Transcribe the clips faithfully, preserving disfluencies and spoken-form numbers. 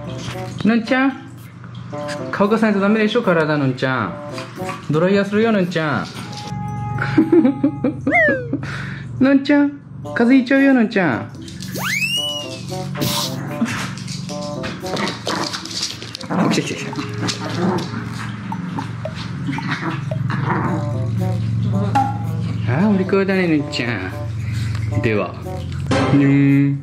のんちゃん乾かさないとダメでしょ体。のんちゃんドライヤーするよ。のんちゃんのんちゃん風邪ひいちゃうよ。のんちゃん来た来た来た。ああお利口だね。のんちゃんではねー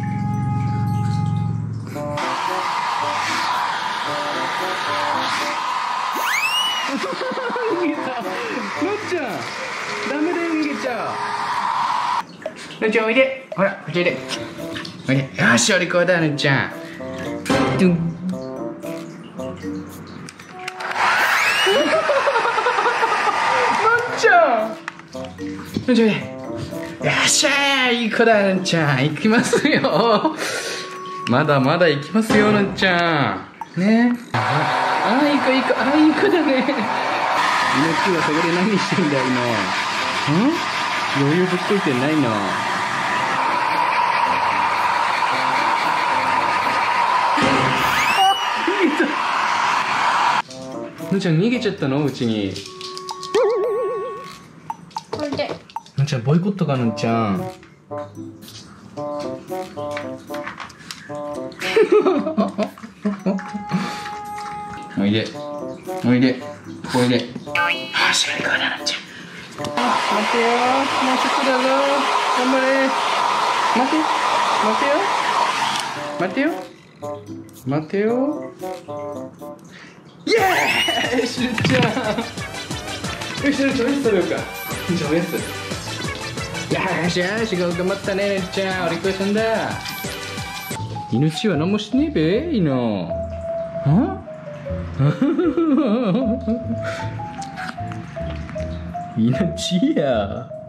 逃げた。のっちゃんダメだよ逃げちゃう。のっちゃんおいで。ほらこっちおいで。おいで。よしお利口だのっちゃん。ドゥンのっちゃんのっちゃんおいで。よっしゃーいい子だのっちゃん。行きますよ。まだまだ行きますよのっちゃんね。ああいい子いい子。ああいい子だね。命はそこで何してんだよ今。ん余裕ぶっこいてないの。のっちゃん逃げちゃったのうちに。 これでのっちゃんボイコットかのっちゃん。おいでおいでおいで。ああしばりかなのっちゃん。待ってよもうちょっとだぞ。頑張れ。待て待てよ待てよ待てよ。イエーイしゅっちゃん。よしのっちゃんおやつ食べようか。じゃあおやつ。よしよし頑張ったねのっちゃん。お利口さんだ。命は何もしねえべいの。は命や。